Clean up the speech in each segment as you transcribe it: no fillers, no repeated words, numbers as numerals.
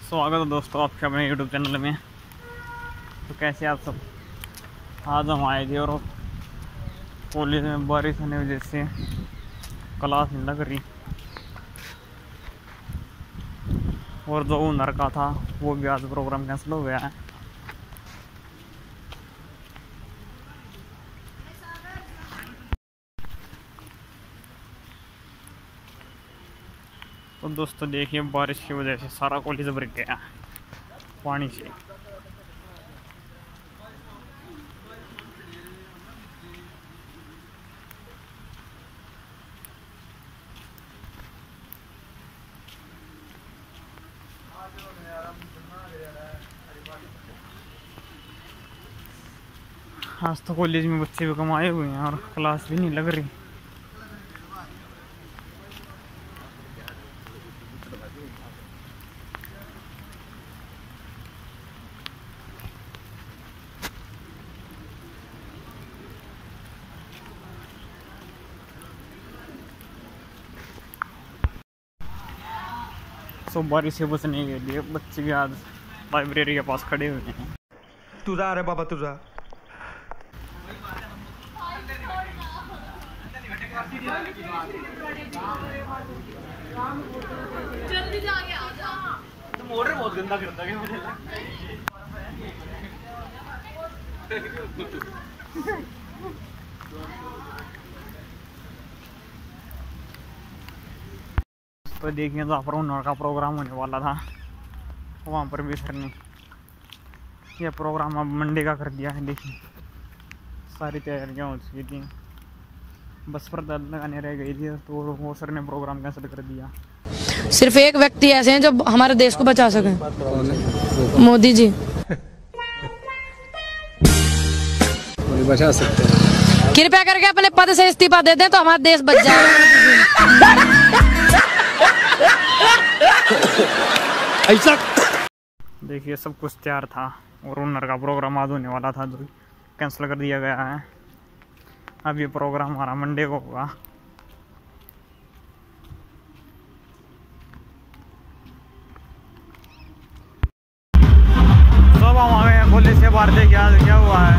स्वागत है दोस्तों आपके अपने यूट्यूब चैनल में। तो कैसे आप सब। आज हम आए थे और कॉलेज में बारिश होने की वजह से क्लास नहीं लग रही और जो हुनर का था वो भी आज प्रोग्राम कैंसिल हो गया है। तो दोस्तों देखिए बारिश की वजह से सारा कॉलेज भर गया पानी से। आज तो कॉलेज में बच्चे भी कम आए हुए हैं और क्लास भी नहीं लग रही। तो बारिश से बचने के लिए बच्चे भी आज लाइब्रेरी के पास खड़े हुए हैं। तुझा रे बाबा तुझा। जल्दी जाके आ जा। तो मोटर बहुत गंदा करता है मुझे। तो देखिए जहाँ पर हुनर का प्रोग्राम होने वाला था वहाँ पर भी सर ने यह प्रोग्राम अब मंडे का कर दिया है। देखिए सारी तैयारियाँ हो चुकी थी, बस पर दल लगाने रह गई थी तो वो सर ने प्रोग्राम कैंसिल कर दिया। सिर्फ एक व्यक्ति ऐसे हैं जो हमारे देश को बचा सके, मोदी जी। बचा सकते हैं। कृपया करके अपने पद से इस्तीफा दे दें तो हमारा देश बच जाएगा। ऐसा देखिए सब कुछ तैयार था और हुनर का प्रोग्राम आज होने वाला था जो कैंसिल कर दिया गया है। अब ये प्रोग्राम हमारा मंडे को होगा। सब हम आ गए हैं कॉलेज से बाहर से। क्या हुआ है?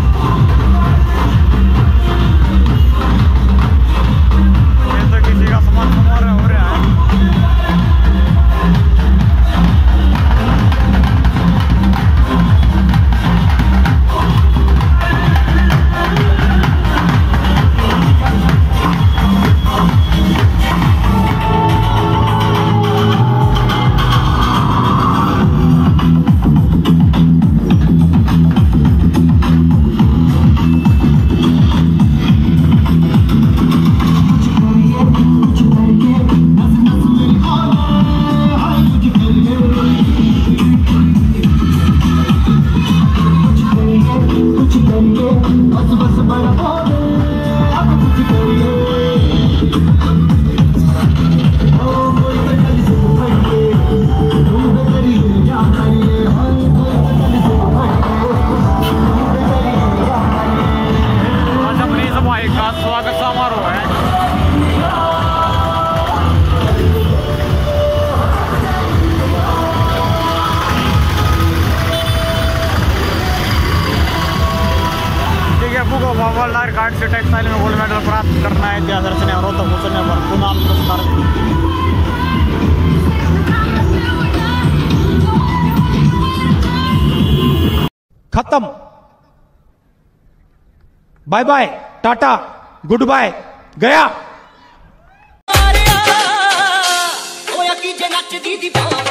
ये तो किसी का सामान समारोह हो रहा है। स्वागत समारोह है। ठीक है, बुक ऑफ वर्ल्ड रिकॉर्ड से टेक्सटाइल में गोल्ड मेडल प्राप्त करना है इतिहास रचने और रोहतक उतरने पर कुणाल पुरस्कार। खत्म। Bye bye, tata, good bye, गया।